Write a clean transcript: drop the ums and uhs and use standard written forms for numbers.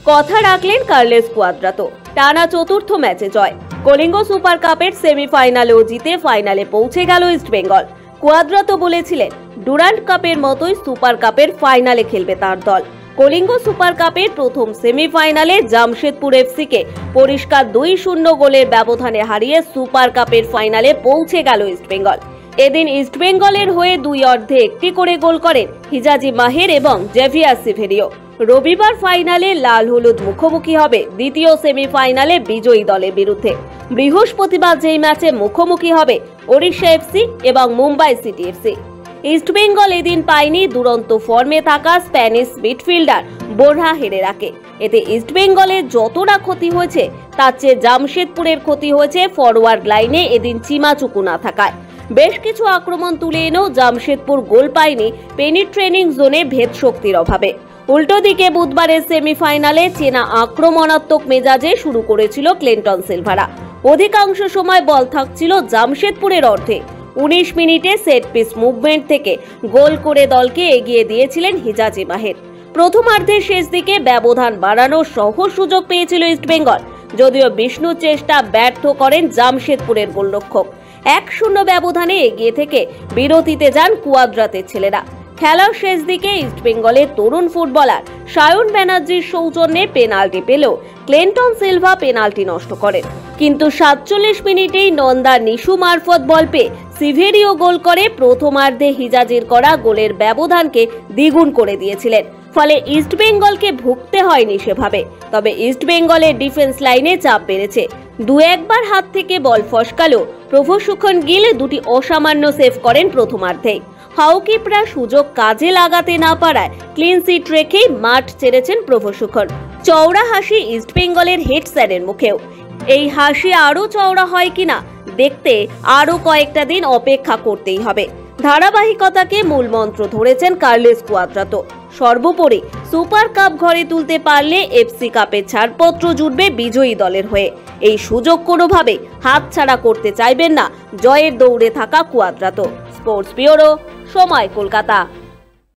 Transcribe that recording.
কথা রাখলেন কার্লোস কুয়াদ্রাতো। টানা চতুর্থ ম্যাচে জয়। কলিঙ্গ সুপার কাপের সেমিফাইনালেও জিতে ফাইনালে পৌঁছে গেল ইস্টবেঙ্গল। কুয়াদ্রাতো বলেছিলেন, ডুরান্ড কাপের মতোই সুপার কাপের ফাইনালে খেলবে তার দল। কলিঙ্গ সুপার কাপের প্রথম সেমিফাইনালে জামশেদপুর এফসিকে পরিষ্কার 2-0 গোলের ব্যবধানে হারিয়ে সুপার কাপের ফাইনালে পৌঁছে গেল ইস্টবেঙ্গল। এদিন ইস্টবেঙ্গলের হয়ে দুই অর্ধে একটি করে গোল করেন হিজাজি মাহের এবং জেভিয়ার সিভেরিও। রবিবার ফাইনালে লাল হলুদ মুখোমুখি হবে দ্বিতীয় সেমিফাইনালে বিজয়ী দলের বিরুদ্ধে। বৃহস্পতিবার যেই ম্যাচে মুখোমুখি হবে ওড়িশা এফসি এবং মুম্বাই সিটি এফসি। ইস্টবেঙ্গল এদিন পায়নি দুরন্ত ফর্মে থাকা স্প্যানিশ মিডফিল্ডার বোরহা হেরেরাকে। এতে ইস্টবেঙ্গলের যতটা ক্ষতি হয়েছে তার চেয়ে জামশেদপুরের ক্ষতি হয়েছে ফরওয়ার্ড লাইনে এদিন চিমাচুকু না থাকায়। বেশ কিছু আক্রমণ তুলে এনেও জামশেদপুর গোল পায়নি পেনিট্রেটিং জোনে ভেদ শক্তির অভাবে। উল্টো দিকে বুধবারের সেমিফাইনালে চেনা আক্রমণাত্মক মেজাজে শুরু করেছিল ক্লিন্টন সিলভারা। অধিকাংশ সময় বল থাকছিল জামশেদপুরের অর্ধে। 19 মিনিটে সেট পিস মুভমেন্ট থেকে গোল করে দলকে এগিয়ে দিয়েছিলেন হিজাজি মাহের। প্রথমার্ধের শেষ দিকে ব্যবধান বাড়ানোর সহজ সুযোগ পেয়েছিল ইস্টবেঙ্গল, যদিও বিষ্ণু চেষ্টা ব্যর্থ করেন জামশেদপুরের গোলরক্ষক। 1-0 ব্যবধানে এগিয়ে থেকে বিরতিতে যান কুয়াদ্রাতের ছেলেরা। খেলার শেষ দিকে ইস্টবেঙ্গলের তরুণ ফুটবলার সায়ন ব্যানার্জির সৌজন্যে পেনাল্টি পেলেও ক্লিন্টন সিলভা পেনাল্টি নষ্ট করেন। কিন্তু 47 মিনিটেই নন্দা নিশু মারফত বল পেয়ে সিভেরিও গোল করে প্রথমার্ধে হিজাজির করা গোলের ব্যবধানকে দ্বিগুণ করে দিয়েছিলেন। ফলে ইস্টবেঙ্গলকে ভুগতে হয়নি সেভাবে। তবে ইস্টবেঙ্গলের ডিফেন্স লাইনে চাপ বেড়েছে। 2-1 হাত থেকে বল ফসকালেও প্রভুসুখন গিল দুটি অসামান্য সেভ করেন প্রথমার্ধেই। হাউকিপরা সুযোগ কাজে লাগাতে না পারায় ক্লিন সিট রেখেই মাঠ ছেড়েছেন প্রভুসুখন। চওড়া হাসি ইস্টবেঙ্গলের হেড স্যারের মুখেও। এই হাসি আরো চওড়া হয় কিনা দেখতে আরো কয়েকটা দিন অপেক্ষা করতেই হবে। ধারাবাহিকতাকে মূল মন্ত্র ধরেছেন কার্লোস কুয়াদ্রাতো। সর্বোপরি সুপার কাপ ঘরে তুলতে পারলে এফসি কাপের ছাড়পত্র জুটবে বিজয়ী দলের হয়ে। এই সুযোগ কোনোভাবে হাতছাড়া করতে চাইবেন না জয়ের দৌড়ে থাকা কুয়াদ্রাতো। স্পোর্টস ব্যুরো, সময়, কলকাতা।